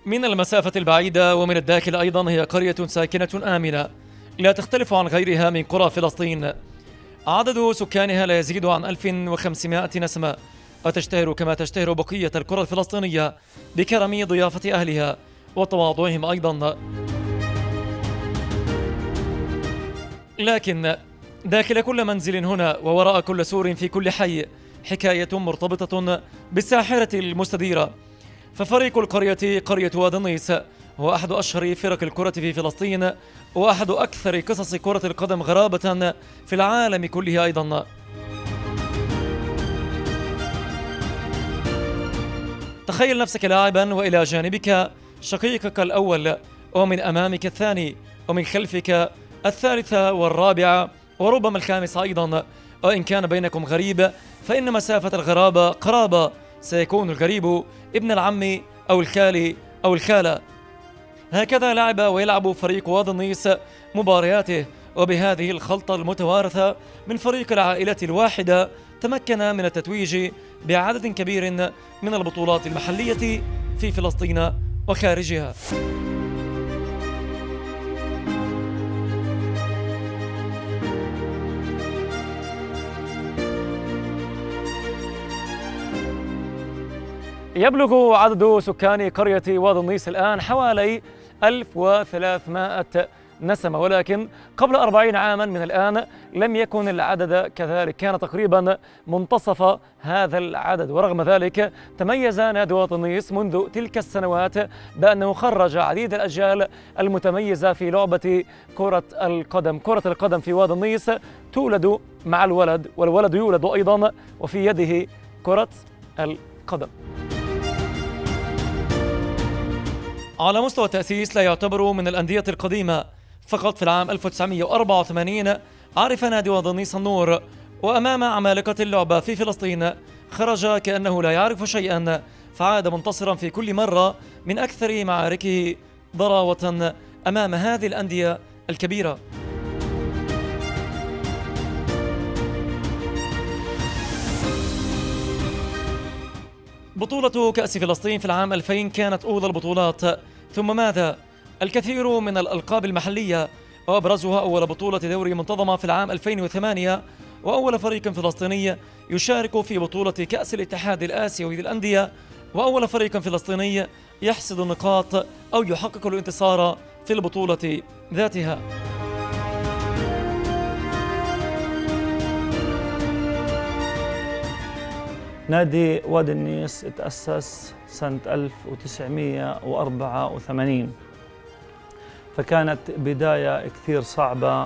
من المسافة البعيدة ومن الداخل أيضا هي قرية ساكنة آمنة لا تختلف عن غيرها من قرى فلسطين. عدد سكانها لا يزيد عن 1500 نسمة، وتشتهر كما تشتهر بقية القرى الفلسطينية بكرم ضيافة أهلها وتواضعهم أيضا. لكن داخل كل منزل هنا ووراء كل سور في كل حي حكاية مرتبطة بالساحرة المستديرة. ففريق القرية قرية وادي النيس هو أحد أشهر فرق الكرة في فلسطين، وأحد أكثر قصص كرة القدم غرابة في العالم كله أيضا. تخيل نفسك لاعبا وإلى جانبك شقيقك الأول، ومن أمامك الثاني، ومن خلفك الثالثة والرابعة وربما الخامس أيضا. وإن كان بينكم غريب فإن مسافة الغرابة قرابة، سيكون الغريب ابن العم أو الخال أو الخالة. هكذا لعب ويلعب فريق وادي النيس مبارياته، وبهذه الخلطة المتوارثة من فريق العائلة الواحدة تمكن من التتويج بعدد كبير من البطولات المحلية في فلسطين وخارجها. يبلغ عدد سكان قرية وادي النيس الآن حوالي 1300 نسمة، ولكن قبل 40 عاما من الآن لم يكن العدد كذلك، كان تقريبا منتصف هذا العدد. ورغم ذلك تميز نادي وادي النيس منذ تلك السنوات بأنه خرج عديد الأجيال المتميزة في لعبة كرة القدم. كرة القدم في وادي النيس تولد مع الولد، والولد يولد أيضا وفي يده كرة القدم. على مستوى التأسيس لا يعتبر من الأندية القديمة، فقط في العام 1984 عرف نادي وادي النيس النور، وأمام عمالقة اللعبة في فلسطين خرج كأنه لا يعرف شيئا، فعاد منتصرا في كل مرة من أكثر معاركه ضراوة أمام هذه الأندية الكبيرة. بطولة كأس فلسطين في العام 2000 كانت أولى البطولات، ثم ماذا؟ الكثير من الألقاب المحلية، وأبرزها أول بطولة دوري منتظمة في العام 2008، وأول فريق فلسطيني يشارك في بطولة كأس الاتحاد الآسيوي للأندية، وأول فريق فلسطيني يحصد النقاط أو يحقق الانتصار في البطولة ذاتها. نادي وادي النيس تأسس سنة 1984، فكانت بداية كثير صعبة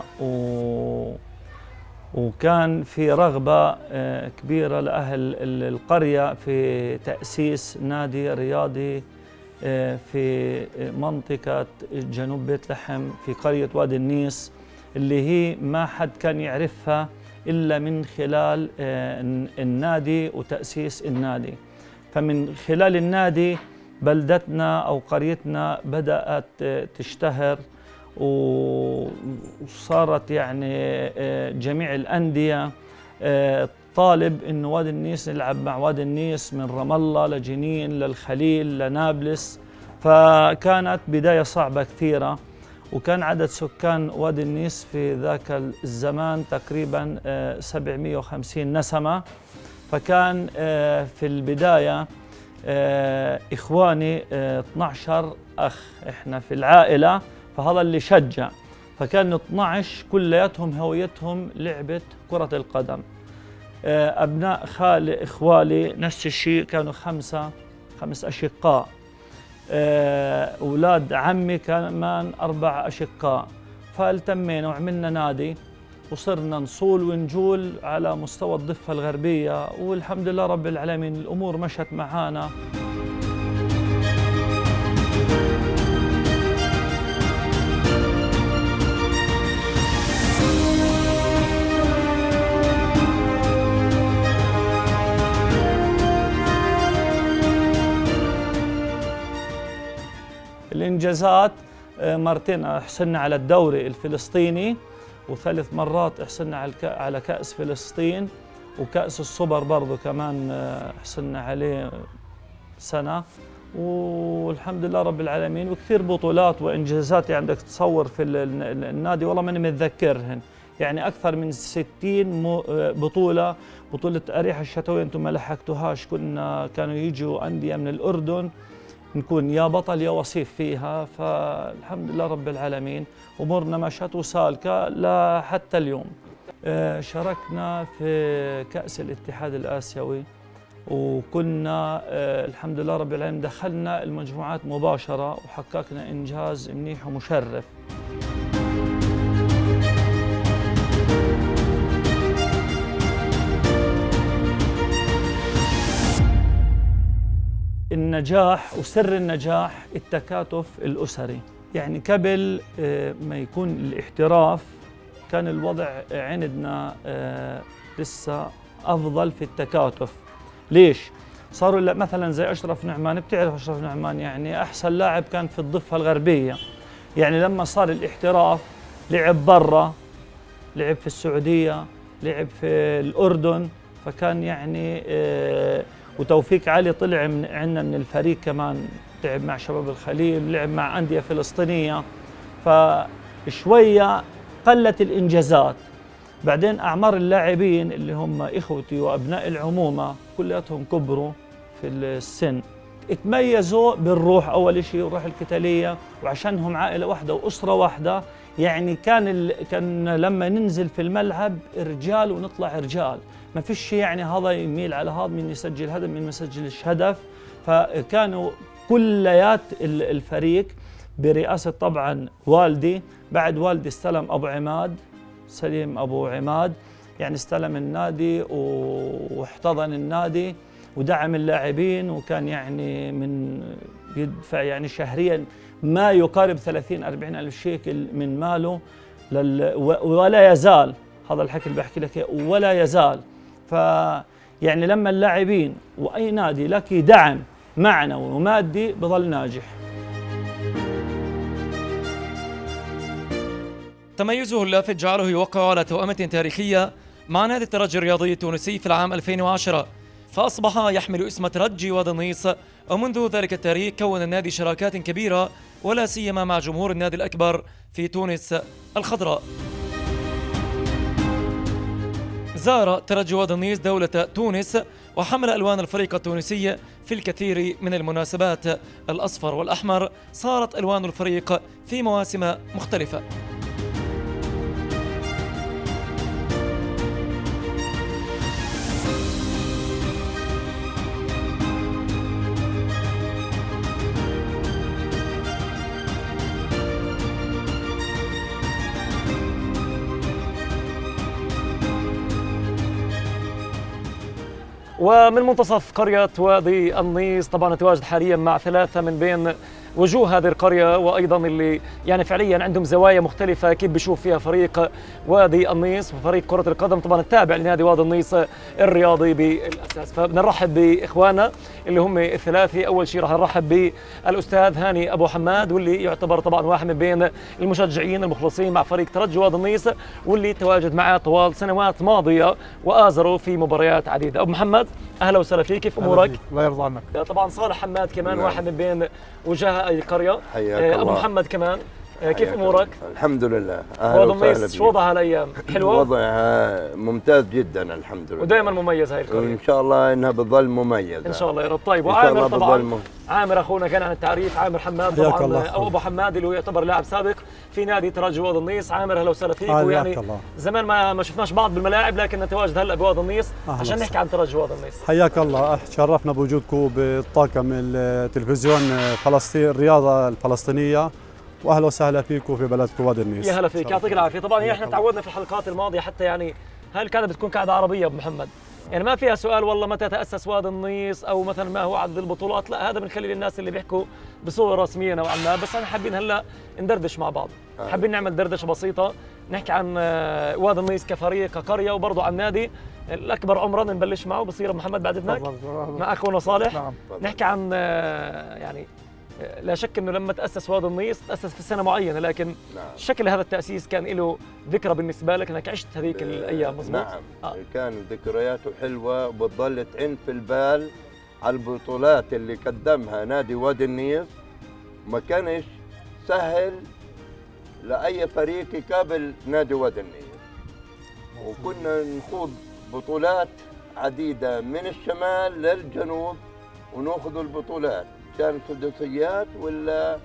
وكان في رغبة كبيرة لأهل القرية في تأسيس نادي رياضي في منطقة جنوب بيت لحم في قرية وادي النيس، اللي هي ما حد كان يعرفها إلا من خلال النادي وتأسيس النادي. فمن خلال النادي بلدتنا أو قريتنا بدأت تشتهر، وصارت يعني جميع الأندية طالب إنه وادي النيس نلعب مع وادي النيس، من رام الله لجنين للخليل لنابلس. فكانت بداية صعبة كثيرة، وكان عدد سكان وادي النيس في ذاك الزمان تقريبا 750 نسمة. فكان في البداية إخواني 12 أخ إحنا في العائلة، فهذا اللي شجع. فكان 12 كلياتهم هويتهم لعبة كرة القدم. أبناء خالي إخوالي نفس الشيء، كانوا خمس أشقاء. أولاد عمي كمان 4 أشقاء. فالتمينا وعملنا نادي، وصرنا نصول ونجول على مستوى الضفة الغربية، والحمد لله رب العالمين الأمور مشت معانا. الإنجازات مرتين حصلنا على الدوري الفلسطيني، و3 مرات حصلنا على كأس فلسطين، وكأس السوبر برضو كمان حصلنا عليه سنة، والحمد لله رب العالمين، وكثير بطولات وانجازات يعني بدك تصور في النادي والله ماني متذكرهن، يعني اكثر من 60 بطوله. بطوله اريحه الشتويه انتم ما لحقتوهاش، كانوا يجوا انديه من الاردن نكون يا بطل يا وصيف فيها، فالحمد لله رب العالمين امورنا مشت وسالكه لحتى اليوم. شاركنا في كأس الاتحاد الآسيوي، وكنا الحمد لله رب العالمين دخلنا المجموعات مباشرة وحققنا إنجاز منيح ومشرف. النجاح وسر النجاح التكاتف الأسري، يعني قبل ما يكون الاحتراف كان الوضع عندنا لسه أفضل في التكاتف. ليش؟ صاروا مثلا زي أشرف نعمان، بتعرف أشرف نعمان يعني أحسن لاعب كان في الضفة الغربية، يعني لما صار الاحتراف لعب برا، لعب في السعودية، لعب في الأردن، فكان يعني وتوفيق علي طلع عندنا من الفريق كمان، لعب مع شباب الخليل، لعب مع أندية فلسطينية، فشوية قلت الإنجازات. بعدين أعمار اللاعبين اللي هم إخوتي وأبناء العمومة كلياتهم كبروا في السن، اتميزوا بالروح أول شيء، الروح القتالية، وعشانهم عائلة واحدة وأسرة واحدة، يعني كان لما ننزل في الملعب رجال ونطلع رجال، ما فيش يعني هذا يميل على هذا، من يسجل هدف من ما يسجلش هدف. فكانوا كليات الفريق برئاسة طبعا والدي، بعد والدي استلم أبو عماد سليم أبو عماد، يعني استلم النادي واحتضن النادي ودعم اللاعبين، وكان يعني من يدفع يعني شهريا ما يقارب 30-40 ألف شيكل من ماله ولا يزال، هذا الحكي اللي بحكي لك ولا يزال. فيعني لما اللاعبين وأي نادي لك دعم معنوي ومادي بظل ناجح. تميزه اللافت جعله يوقع على توأمة تاريخية مع نادي الترجي الرياضي التونسي في العام 2010، فأصبح يحمل اسم ترجي وادي النيص، ومنذ ذلك التاريخ كون النادي شراكات كبيرة ولا سيما مع جمهور النادي الأكبر في تونس الخضراء. زار ترجي وادي النيص دولة تونس وحمل ألوان الفريق التونسي في الكثير من المناسبات، الأصفر والأحمر صارت ألوان الفريق في مواسم مختلفة. ومن منتصف قرية وادي النيص طبعا نتواجد حاليا مع ثلاثة من بين وجوه هذه القرية، وأيضا اللي يعني فعليا عندهم زوايا مختلفة كيف بيشوف فيها فريق وادي النيص وفريق كرة القدم طبعا التابع لنادي وادي النيص الرياضي بالأساس. فبنرحب بإخواننا اللي هم الثلاثة. أول شيء راح نرحب بالأستاذ هاني أبو حماد، واللي يعتبر طبعا واحد من بين المشجعين المخلصين مع فريق ترجي وادي النيص، واللي تواجد معه طوال سنوات ماضية وآزروا في مباريات عديدة. أبو محمد أهلا وسهلا فيك، كيف أمورك؟ الله يرضى عنك. طبعا صالح حماد كمان واحد من بين وجهاء القرية. حياك أبو الله. محمد كمان كيف أمورك؟ الحمد لله. وادي النيص شو وضعها هالأيام؟ حلوة؟ وضعها ممتاز جدا الحمد لله، ودائما مميز هاي القرية، وإن شاء الله إنها بتظل مميزة إن شاء الله يا رب. طيب وعامر طبعا عامر أخونا كان عن التعريف، عامر حماد طبعا أو أبو حماد اللي هو يعتبر لاعب سابق في نادي ترجي وادي النيص. عامر أهلا وسهلا فيك. ويعني زمان ما شفناش بعض بالملاعب، لكن نتواجد هلا بوادي النيص عشان نحكي عن ترجي وادي النيص. حياك الله، تشرفنا بوجودكم بالطاقم التلفزيون فلسطين الرياضة الفلسطينية، واهلا وسهلا فيكم في بلدكم وادي النيص. يا هلا فيك، يعطيك العافيه. طبعا احنا تعودنا في الحلقات الماضيه حتى يعني هل كانت بتكون قاعده عربيه ابو محمد، يعني ما فيها سؤال والله متى تاسس وادي النيص او مثلا ما هو عدد البطولات، لا هذا بنخلي للناس اللي بيحكوا بصوره رسميه نوعا ما، بس انا حابين هلا ندردش مع بعض، حابين نعمل دردشه بسيطه نحكي عن وادي النيص كفريق كقريه، وبرضه عن النادي الاكبر عمرا نبلش معه بصير ابو محمد بعد اذنك مع اخونا صالح. نعم. نحكي عن يعني لا شك انه لما تاسس وادي النيص تاسس في سنه معينه، لكن نعم. شكل هذا التاسيس كان له ذكرى بالنسبه لك انك عشت هذيك الايام، مضبوط؟ نعم. كان ذكرياته حلوه وبتضل تعن في البال على البطولات اللي قدمها نادي وادي النيل، ما كانش سهل لأي فريق يقابل نادي وادي النيل. وكنا نخوض بطولات عديدة من الشمال للجنوب وناخذ البطولات، كان سداسيات ولا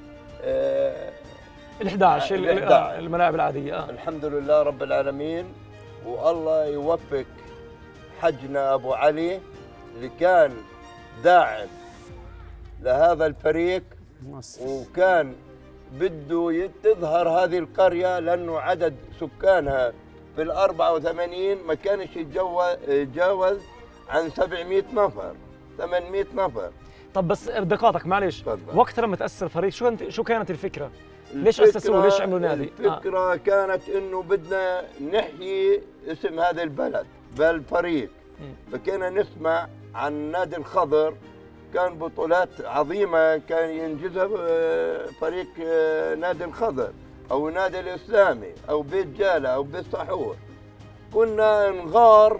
ال11 الملاعب العادية. الحمد لله رب العالمين. والله يوفق حجنا أبو علي اللي كان داعم لهذا الفريق، وكان بده تظهر هذه القرية لأنه عدد سكانها في ال84 ما كانش يتجاوز عن 700 نفر 800 نفر. طب بس بدي اقاطعك معلش، وقت لما تأسس الفريق شو كانت الفكرة؟ ليش الفكرة أسسوه؟ ليش عملوا نادي؟ الفكرة كانت إنه بدنا نحيي اسم هذا البلد بالفريق. فكنا نسمع عن نادي الخضر، كان بطولات عظيمة كان ينجزها فريق نادي الخضر أو نادي الإسلامي أو بيت جالة أو بيت صحور. كنا نغار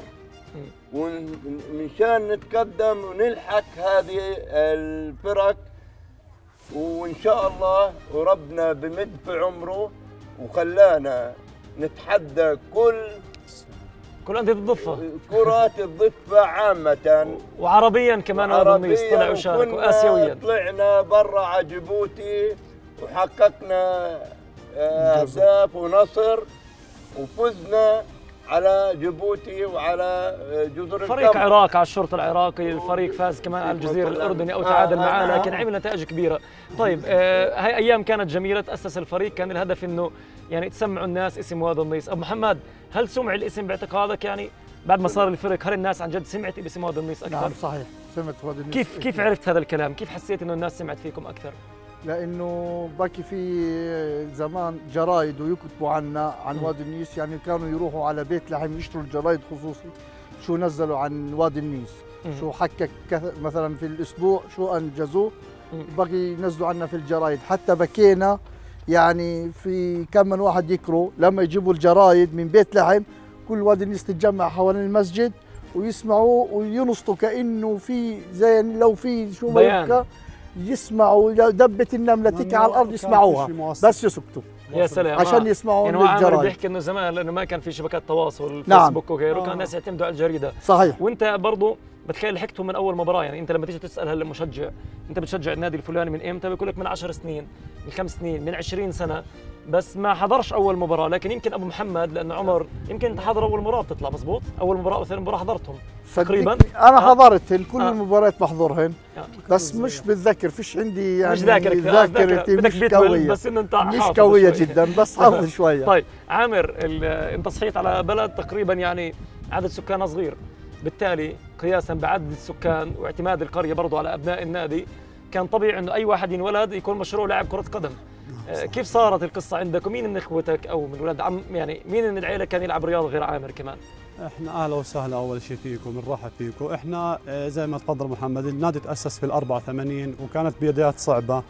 ومشان نتقدم ونلحق هذه الفرق، وإن شاء الله وربنا بمد في عمره وخلانا نتحدى كل أندية الضفة، كرات الضفة عامة وعربيا كمان. وادي النيس طلع وشارك، وآسيويا طلعنا برا على جيبوتي وحققنا أهداف ونصر، وفزنا على جيبوتي وعلى جزر فريق القمر. عراق على الشرطة العراقي، الفريق فاز كمان على الجزيرة الأردني أو تعادل معاه، لكن عمل نتائج كبيرة. طيب هاي أيام كانت جميلة، تأسس الفريق، كان الهدف إنه يعني تسمعوا الناس اسم وادي النيس. أبو محمد، هل سمع الاسم باعتقادك يعني بعد ما صار الفريق؟ هل الناس عن جد سمعت باسم وادي النيس أكثر؟ نعم صحيح، سمعت وادي النيس. كيف عرفت هذا الكلام؟ كيف حسيت إنه الناس سمعت فيكم أكثر؟ لانه باقي في زمان جرايد ويكتبوا عنا عن وادي النيس، يعني كانوا يروحوا على بيت لحم يشتروا الجرايد خصوصي شو نزلوا عن وادي النيس، شو حكى مثلا في الاسبوع، شو انجزوه، بقي ينزلوا عنا في الجرايد. حتى بكينا يعني في كم من واحد يقروا لما يجيبوا الجرايد من بيت لحم، كل وادي النيس تتجمع حوالين المسجد ويسمعوا وينصتوا كانه في زي لو في شو بيان، يسمعوا دبة النملة تكي على الأرض يسمعوها بس يسكتوا. يا سلام، عشان يسمعوا يعني الجرايد. عامر بيحكي انه زمان لانه ما كان في شبكات تواصل، نعم. فيسبوك وغيره، كان الناس يعتمدوا على الجريده. صحيح. وانت برضه بتخيل لحقته من اول مباراه، يعني انت لما تيجي تسال هلا مشجع انت بتشجع النادي الفلاني من امتى؟ بيقول لك من 10 سنين، من 5 سنين، من 20 سنه، بس ما حضرش اول مباراه. لكن يمكن ابو محمد لانه عمر يمكن انت حاضر اول مباراه بتطلع مزبوط، اول مباراه او ثاني مباراه حضرتهم تقريبا. انا حضرت كل المباريات بحضرهن، بس مش بتذكر، فيش عندي يعني مش ذاكرتي ذاكرتي مش قويه، بس انه انت مش قويه جدا، بس حافظ شويه. طيب عامر، انت صحيت على بلد تقريبا يعني عدد سكانها صغير، بالتالي قياسا بعدد السكان واعتماد القريه برضه على ابناء النادي، كان طبيعي انه اي واحد ينولد يكون مشروع لاعب كره قدم. كيف صارت القصه عندك؟ ومين من اخوتك او من ولاد عم، يعني مين من العيله كان يلعب رياضه غير عامر كمان؟ احنا اهلا وسهلا اول شيء فيكم، بنرحب فيكم. احنا زي ما تفضل محمد، النادي تاسس في ال84 وكانت بدايات صعبه،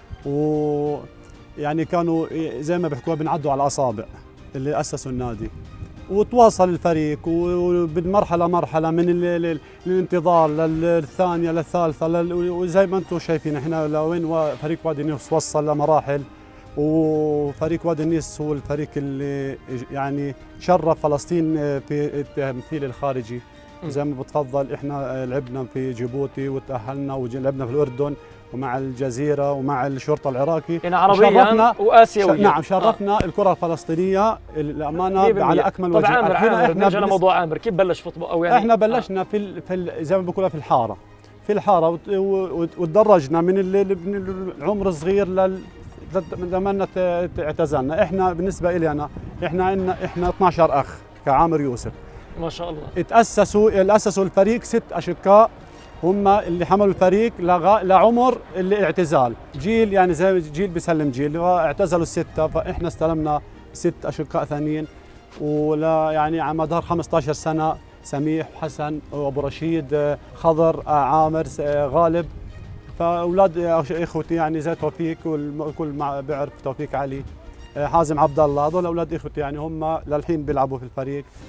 ويعني كانوا زي ما بيحكوا بنعدوا على الاصابع اللي اسسوا النادي، وتواصل الفريق وبالمرحله مرحله من الانتظار للثانيه للثالثه وزي ما انتم شايفين احنا لوين فريق وادي النيس وصل لمراحل. وفريق وادي النيس هو الفريق اللي يعني شرف فلسطين في التمثيل الخارجي. زي ما بتفضل احنا لعبنا في جيبوتي وتأهلنا ولعبنا في الأردن ومع الجزيرة ومع الشرطة العراقي، يعني عربيا وآسيويا. نعم شرفنا الكرة الفلسطينية الأمانة على أكمل وجه. طبعا عامر نرجع لموضوع عامر، كيف بلش فوتبول أو يعني احنا بلشنا في زي ما بقولها في الحارة وتدرجنا من العمر الصغير لما اعتزلنا. احنا بالنسبة لي احنا 12 أخ كعامر يوسف ما شاء الله. تأسسوا الفريق 6 أشقاء هم اللي حملوا الفريق لعمر الاعتزال، جيل يعني زي جيل بيسلم جيل، اعتزلوا 6 فاحنا استلمنا 6 أشقاء ثانيين، ولا يعني على مدار 15 سنة سميح حسن وابو رشيد خضر عامر غالب، فاولاد اخوتي يعني زي توفيق والكل بيعرف توفيق علي حازم عبد الله، هذول اولاد اخوتي يعني هم للحين بيلعبوا في الفريق.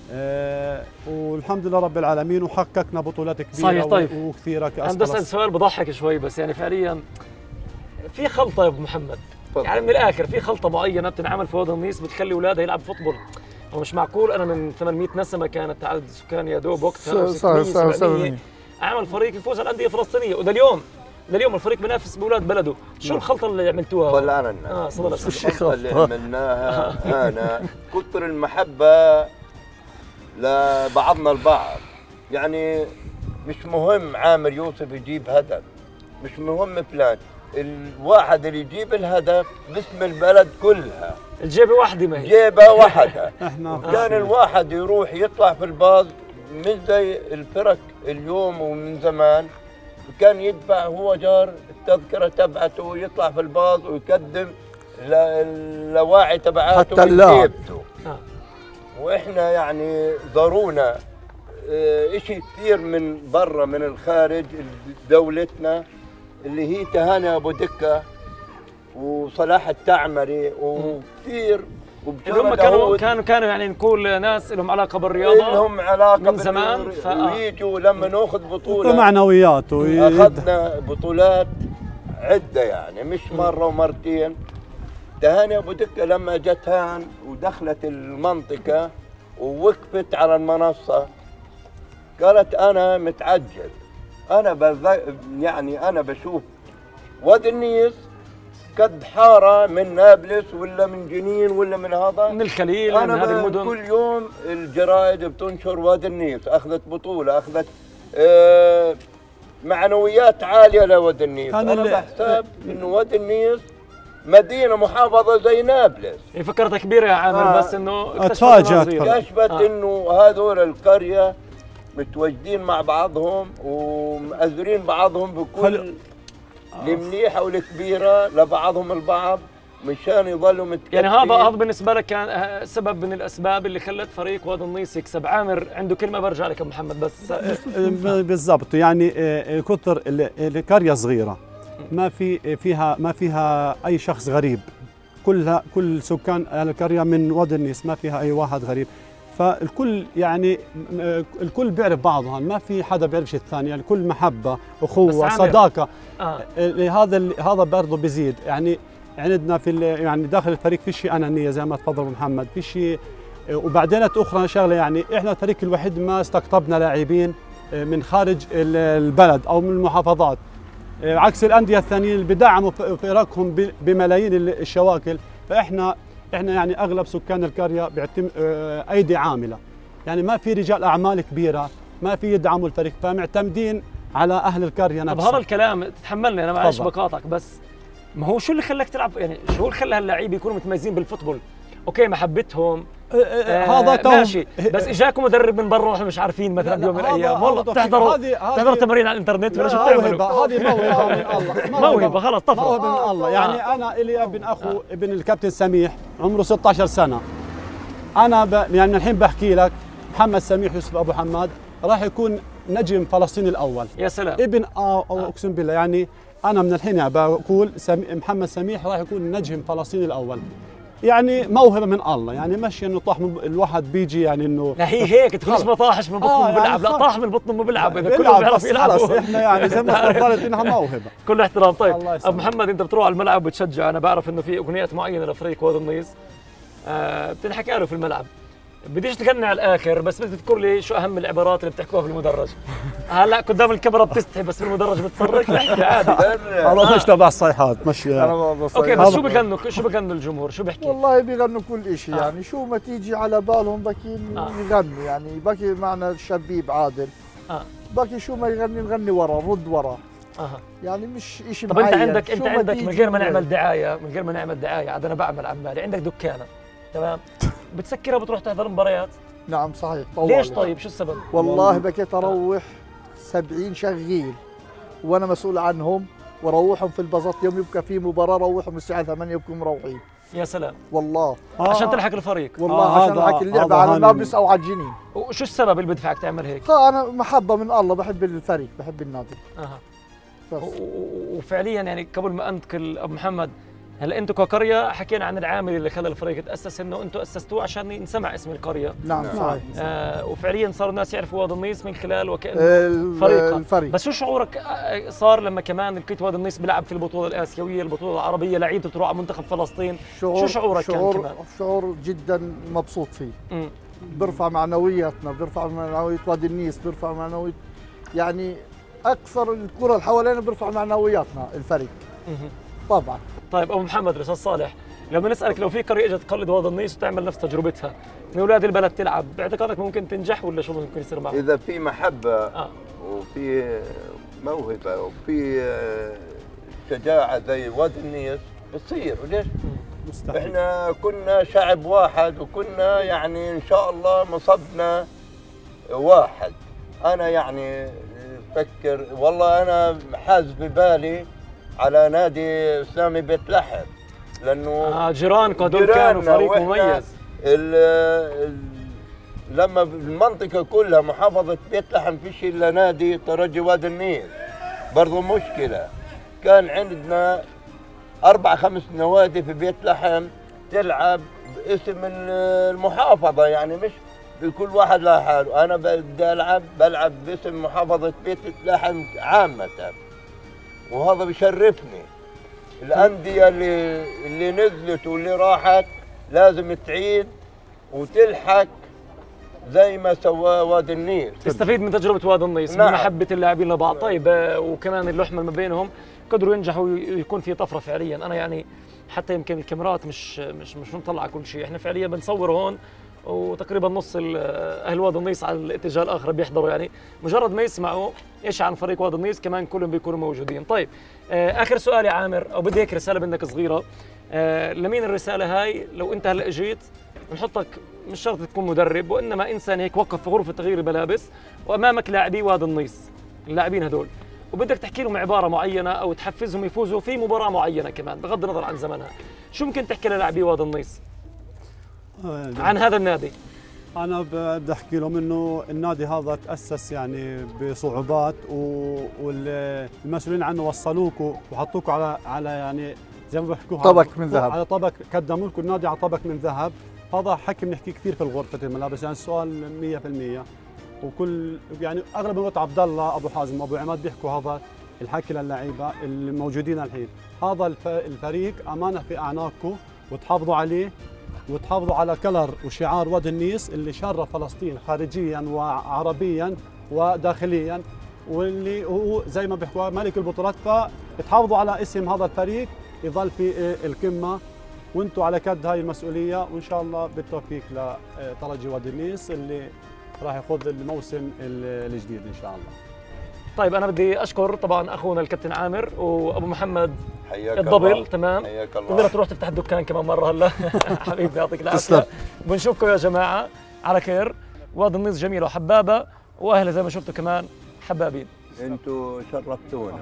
والحمد لله رب العالمين، وحققنا بطولات كبيره صحيح. طيب وكثيره كأس عندي اسال سؤال بضحك شوي، بس يعني فعليا في خلطه يا ابو محمد، يعني من الاخر في خلطه معينه بتنعمل في وادي النيس بتخلي اولادها يلعبوا فوتبول. هو مش معقول انا من 800 نسمه كانت عدد السكان يا دوب وقتها 600 700 اعمل فريق يفوز على الانديه الفلسطينيه، وده اليوم الفريق بينافس باولاد بلده. شو الخلطه اللي عملتوها؟ طلعنا الخلطه اللي عملناها انا كثر المحبه لبعضنا البعض. يعني مش مهم عامر يوسف يجيب هدف، مش مهم فلان، الواحد اللي يجيب الهدف باسم البلد كلها. الجيبه واحده، ما هي جيبه واحده. احنا كان الواحد يروح يطلع في الباص مش زي الفرق اليوم ومن زمان، كان يدفع هو جار التذكره تبعته ويطلع في الباص ويقدم اللاواعي تبعاته حتى اللاعب. واحنا يعني ضرونا اشي كثير من برا من الخارج دولتنا، اللي هي تهاني ابو دكه وصلاح التعمري وكثير هم كانوا يعني نقول ناس لهم علاقه بالرياضه، لهم علاقه من زمان ويجوا لما ناخذ بطوله معنويات اخذنا بطولات عده، يعني مش مره ومرتين. تهاني ابو دكه لما جت هان ودخلت المنطقه ووقفت على المنصه قالت انا متعجب، يعني انا بشوف وادي النيس قد حاره من نابلس ولا من جنين ولا من هذا من الخليل من هذه المدن. كل يوم الجرائد بتنشر وادي النيس اخذت بطوله، اخذت معنويات عاليه لوادي النيس. انا بحسب انه وادي النيس مدينه محافظه زي نابلس. هي فكرتها كبيره يا عامر، بس انه اكتشفت انه هذول القريه متواجدين مع بعضهم ومأزرين بعضهم بكل المليحه والكبيره لبعضهم البعض مشان يضلوا متكتفين. يعني هذا بالنسبه لك كان سبب من الاسباب اللي خلت فريق وادي النيس يكسب. عامر عنده كلمه برجع لك ابو محمد بس. بالضبط، يعني كثر القريه صغيره ما فيها اي شخص غريب، كل سكان القريه من وادي النيس ما فيها اي واحد غريب، فالكل يعني الكل بيعرف بعضهم، ما في حدا بيعرفش الثاني، يعني الكل محبه اخوه صداقه. هذا برضه بيزيد. يعني عندنا يعني داخل الفريق في شيء انانيه زي ما تفضل محمد، في شيء. وبعدين اخرى شغله، يعني احنا الفريق الوحيد ما استقطبنا لاعبين من خارج البلد او من المحافظات، عكس الانديه الثانيين اللي بدعموا فرقهم بملايين الشواكل. فاحنا يعني اغلب سكان القريه بيعتمد ايدي عامله، يعني ما في رجال اعمال كبيره ما في يدعموا الفريق، فمعتمدين على اهل القريه نفسها. طب هذا الكلام تتحملني انا، معلش بقاطعك، بس ما هو شو اللي خلاك تلعب؟ يعني شو اللي خلى هاللاعبين يكونوا متميزين بالفوتبول؟ اوكي محبتهم هذا ماشي، بس اجاكم مدرب من برا واحنا مش عارفين مثلا يوم من الايام والله تحضروا تمارين على الانترنت ولا شو بتعملوا؟ هذه موهبه من الله، موهبه خلص طفره، موهبه من الله. يعني انا الي ابن اخو ابن الكابتن سميح عمره 16 سنه. انا يعني الحين بحكي لك محمد سميح يوسف ابو حماد راح يكون نجم فلسطين الاول. يا سلام. ابن اقسم بالله، يعني انا من الحين يعني بقول محمد سميح راح يكون نجم فلسطين الاول. يعني موهبه من الله، يعني مش انه طاح من الواحد بيجي يعني انه لا هي هيك تقولش ما طاحش من بطنه بيلعب، يعني لا طاح من بطنه ما بيلعب، اذا كله بيعرف يلعب خلص. احنا يعني زي ما تفضلت انها موهبه. كل احترام. طيب ابو محمد انت بتروح على الملعب وبتشجع، انا بعرف انه في اغنيات معينه لفريق وادي النيس بتنحكى له في الملعب، بديش تغني على الاخر بس بتذكر لي شو اهم العبارات اللي بتحكوها في المدرج. هلا قدام الكاميرا بتستحي بس في المدرج بتصرخ احكي عادي. والله مش تبع الصيحات مش اوكي، بس شو بيغنوا الجمهور؟ شو بيحكي؟ والله بيغنوا كل شيء، يعني شو ما تيجي على بالهم بكي يغنوا، يعني بكي معنا الشبيب عادل بكي شو ما يغني نغني ورا رد ورا. يعني مش شيء طب انت عندك من غير ما نعمل دعايه عاد انا بعمل عمالي، عندك دكانه تمام بتسكرها بتروح تحضر مباريات؟ نعم صحيح. ليش طيب شو السبب؟ والله بكيت اروح 70 شغيل وانا مسؤول عنهم، واروحهم في البساط يوم يبقى في مباراه روحهم الساعه 8 يبقوا مروحين. يا سلام والله عشان تلحق الفريق. والله عشان الحق اللعبه على نابلس او على الجنين. وشو السبب اللي بدفعك تعمل هيك؟ انا محبه من الله، بحب الفريق بحب النادي. وفعليا يعني قبل ما انتقل ابو محمد، هلا انتم كقريه حكينا عن العامل اللي خلى الفريق يتاسس، انه انتم اسستوه عشان ينسمع اسم القريه. نعم صحيح. وفعليا صار الناس يعرفوا وادي النيس من خلال وكأنه الفريق. بس شو شعورك صار لما كمان لقيت وادي النيس بيلعب في البطوله الاسيويه، البطوله العربيه، لعيبه تروح على منتخب فلسطين؟ شو شعورك كان كمان؟ شعور جدا مبسوط فيه. بيرفع معنوياتنا، بيرفع معنويات وادي النيس، بيرفع معنويات يعني اكثر الكره اللي حوالينا، بيرفع معنوياتنا الفريق. طبعا. طيب ابو محمد الاستاذ صالح، لما نسالك لو في قريه اجت تقلد وادي النيس وتعمل نفس تجربتها، من اولاد البلد تلعب، باعتقادك ممكن تنجح ولا شو ممكن يصير معهم؟ اذا في محبه وفي موهبه وفي شجاعه زي وادي النيس بتصير، وليش؟ مستحيل. احنا كنا شعب واحد، وكنا يعني ان شاء الله مصبنا واحد. انا يعني بفكر والله، انا حاز ببالي على نادي اسلامي بيت لحم، لانه جيرانكم هذول كانوا فريق مميز. لما المنطقه كلها محافظه بيت لحم فيش الا نادي ترجي وادي النيل، برضه مشكله. كان عندنا 4-5 نوادي في بيت لحم تلعب باسم المحافظه، يعني مش بكل واحد له حاله. انا بدي بلعب باسم محافظه بيت لحم عامه، وهذا بشرفني. الانديه اللي نزلت واللي راحت لازم تعيد وتلحق زي ما سوى وادي النيل، تستفيد من تجربه وادي النيس. نعم. بمحبه اللاعبين لبعض. طيب وكمان اللحمه ما بينهم قدروا ينجحوا ويكون في طفره فعليا. انا يعني حتى يمكن الكاميرات مش مطلعه كل شيء، احنا فعليا بنصور هون وتقريبا نص اهل وادي النيس على الاتجاه الاخر بيحضروا، يعني مجرد ما يسمعوا ايش عن فريق وادي النيس كمان كلهم بيكونوا موجودين. طيب اخر سؤال يا عامر، او بدي هيك رساله منك صغيره. لمين الرساله هاي؟ لو انت هلا اجيت نحطك مش شرط تكون مدرب، وانما انسان هيك وقف في غرفه تغيير الملابس وامامك لاعبي وادي النيس، اللاعبين هدول، وبدك تحكي لهم عباره معينه او تحفزهم يفوزوا في مباراه معينه كمان بغض النظر عن زمنها، شو ممكن تحكي للاعبي وادي النيس عن هذا النادي؟ أنا بدي أحكي لهم إنه النادي هذا تأسس يعني بصعوبات، والمسؤولين عنه وصلوكوا وحطوكوا على يعني زي ما بيحكوا طبق من ذهب، على طبق، قدموا لكم النادي على طبق من ذهب. هذا حكي بنحكي كثير في غرفة الملابس، يعني السؤال 100%. وكل يعني أغلب الوقت عبد الله أبو حازم وأبو عماد بيحكوا هذا الحكي للعيبة الموجودين الحين. هذا الفريق أمانة في أعناقكم، وتحافظوا عليه، وتحافظوا على كلر وشعار وادي النيس اللي شرف فلسطين خارجيا وعربيا وداخليا، واللي هو زي ما بيحكوا ملك البطولات. فتحافظوا على اسم هذا الفريق يظل في القمه، وانتم على كد هاي المسؤوليه، وان شاء الله بالتوفيق لترجي وادي النيس اللي راح يخوض الموسم الجديد ان شاء الله. طيب انا بدي اشكر طبعا اخونا الكابتن عامر وابو محمد حياك الضبل الله. تمام، حياك الله. تقدر تروح تفتح الدكان كمان مره هلا. حبيبي يعطيك العافيه. بنشوفكم يا جماعه على خير. وادي النيس جميله وحبابه، واهلا زي ما شفتوا كمان حبابين. انتوا شرفتونا.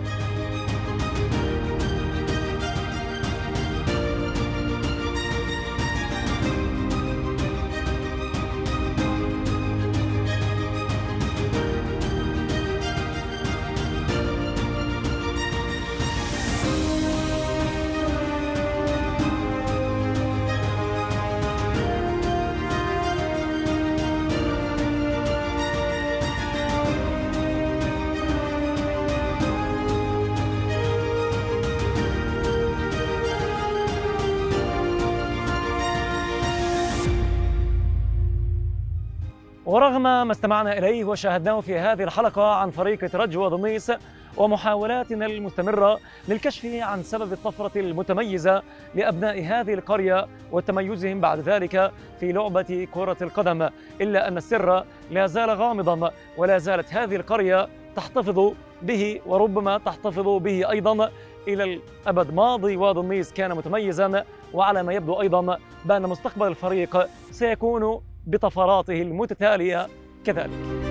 ورغم ما استمعنا إليه وشاهدناه في هذه الحلقة عن فريق ترجي وادي النيس ومحاولاتنا المستمرة للكشف عن سبب الطفرة المتميزة لأبناء هذه القرية وتميزهم بعد ذلك في لعبة كرة القدم، إلا أن السر لا زال غامضا، ولا زالت هذه القرية تحتفظ به وربما تحتفظ به أيضا إلى الأبد. ماضي وادي النيس كان متميزا، وعلى ما يبدو أيضا بأن مستقبل الفريق سيكون بطفراته المتتالية كذلك.